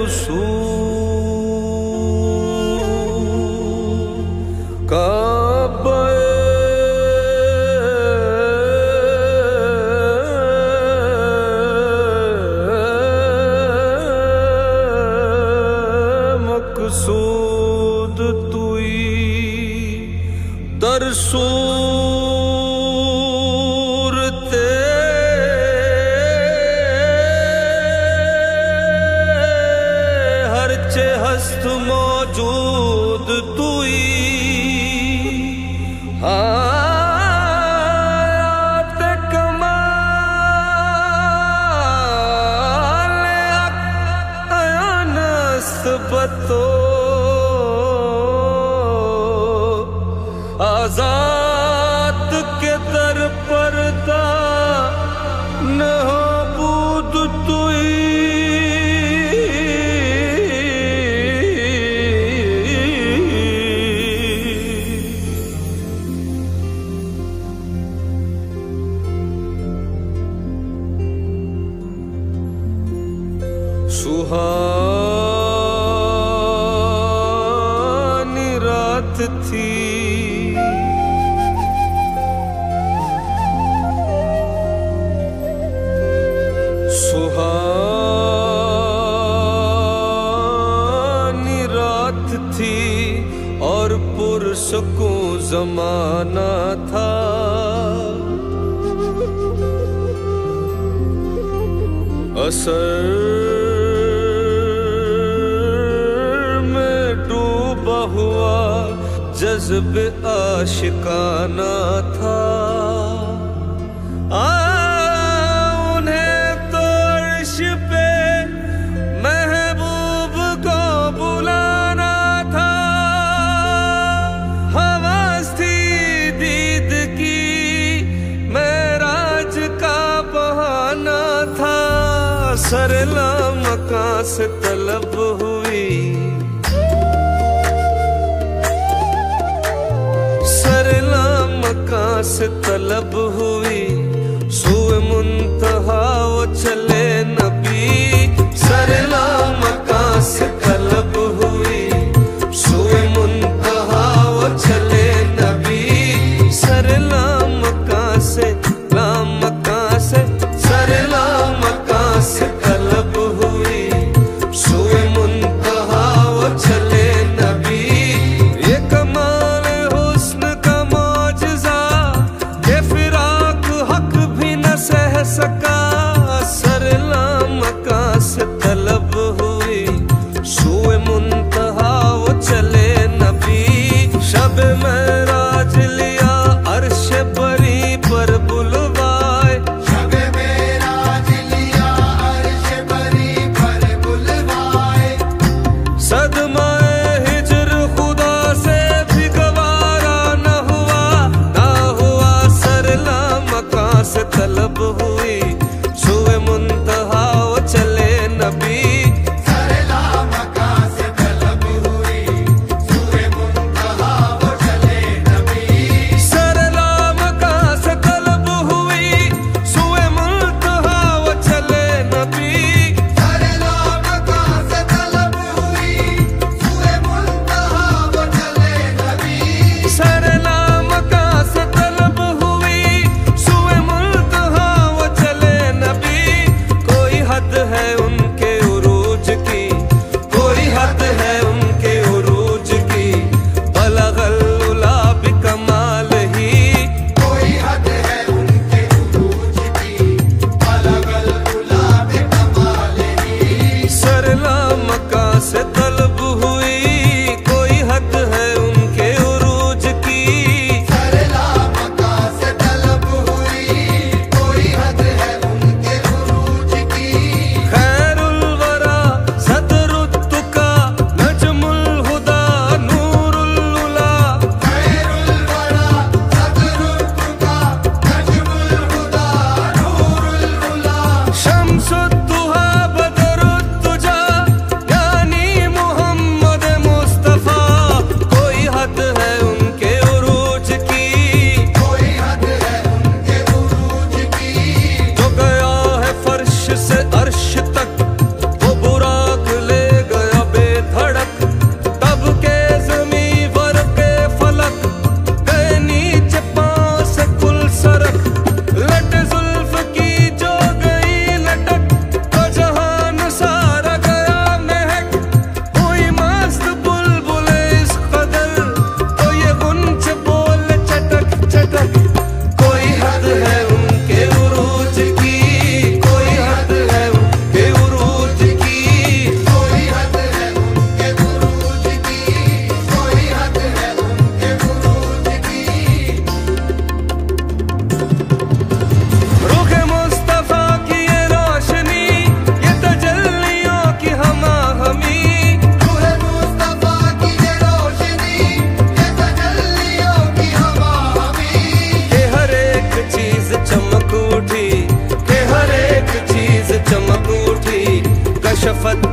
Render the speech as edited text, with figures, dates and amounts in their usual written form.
मकसूद तुई दरसूरते हरचे हस्त मौजूद तुई बतो आजाद के दर परदा नबूद तुई सुहानी रात थी सुहानी रात थी और पुरसकूं ज़माना था। असर में डूबा हुआ जज्बे आशिकाना था। उन्हें तो अर्श पे महबूब को बुलाना था। हवस थी दीद की मेराज का बहाना था। सरला मकां से तलब हुई, सरला मकां से तलब हुई। सुए मुंतहा वो चले नबी, सरला मकां से तलब हुई। सुए मुंतहा वो चले नबी, सरला मकां से सरला मकां से तलब हुई। सुए मुंतहा वो चले नबी। ये कमाल हुस्न का मौजज़ा ये फिराक हक भी न सह सका। सरला मकां से तलब हुई, सुए मुंतहा वो चले नबी। शब मेराज लिया अर्श बरी पर बुलवाए, शब मेराज लिया अर्श बरी पर बुलवाए। सदमाए हिज्र खुदा से भी गवारा न हुआ, सरला मकां से तलब हुई। शफत